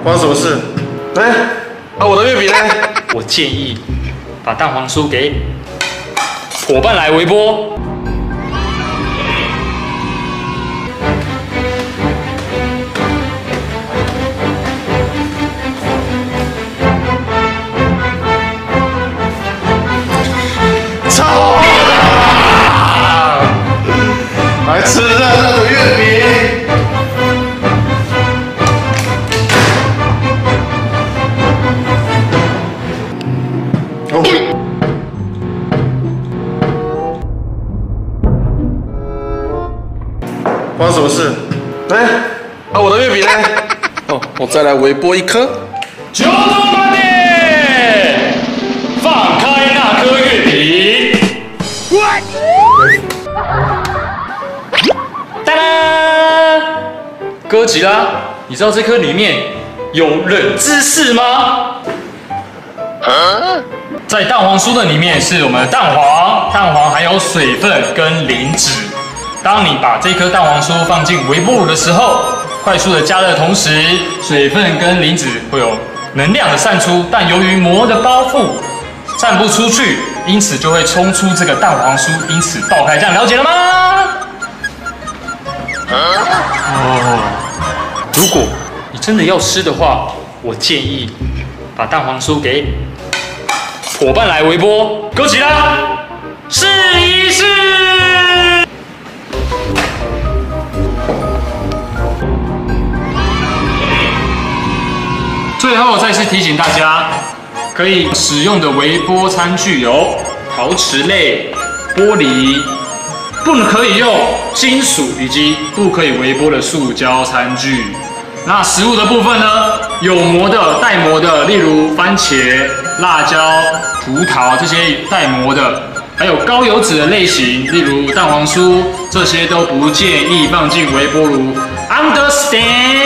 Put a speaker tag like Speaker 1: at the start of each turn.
Speaker 1: 发生什么事？哎，我的月饼呢？
Speaker 2: 我建议把蛋黄酥给伙伴来微波。
Speaker 1: 操！来吃热热的月饼。发生什么事？哎，我的月饼呢？我再来微波一颗。
Speaker 2: 九头马爹，放开那颗月饼。哒啦！哥吉拉，你知道这颗里面有冷知识吗？在蛋黄酥的里面是我们的蛋黄含有水分跟磷脂。当你把这颗蛋黄酥放进微波炉的时候，快速的加热的同时，水分跟磷脂会有能量的散出，但由于膜的包覆散不出去，因此就会冲出这个蛋黄酥，因此爆开。这样了解了吗？如果你真的要吃的话，我建议把蛋黄酥给伙伴来微波。哥吉拉，试一试。最后再次提醒大家，可以使用的微波餐具有陶瓷类、玻璃，不可以用金属以及不可以微波的塑胶餐具。那食物的部分呢，有膜的、带膜的，例如番茄、辣椒、葡萄这些带膜的，还有高油脂的类型，例如蛋黄酥，这些都不建议放进微波炉。Understand？